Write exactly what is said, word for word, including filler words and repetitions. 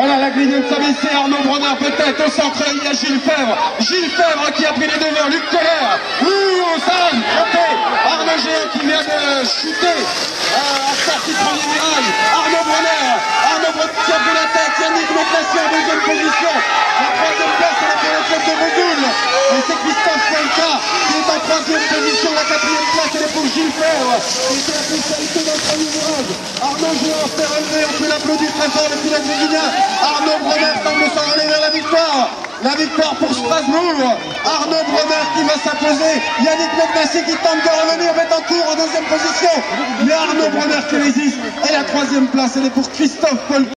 Voilà la grille de s'abaisser, Arnaud Bronner peut-être au centre, il y a Gilles Fèvre. Gilles Fèvre qui a pris les devants, Luc Colère. Ouh, ça, frappé. Arnaud Géant qui vient de chuter euh, à sortie de premier virage. Arnaud Bronner, Arnaud Bronner qui a pris la tête, Yannick Leclassier en deuxième position. La troisième place, elle est pour le club de Vesoul. Et c'est Christophe Polka qui est en troisième position. La quatrième place, elle est pour Gilles Fèvre. Et c'est la spécialité dans le premier virage. Arnaud Géant s'est relevé, on peut l'applaudir très fort depuis la Grigignan. Arnaud Bronner semble s'en aller vers la victoire. La victoire pour Strasbourg. Arnaud Bronner qui va s'imposer. Yannick Leclassier qui tente de revenir, Bettencourt en deuxième position. Mais Arnaud Bronner qui résiste. Et la troisième place, elle est pour Christophe Polka.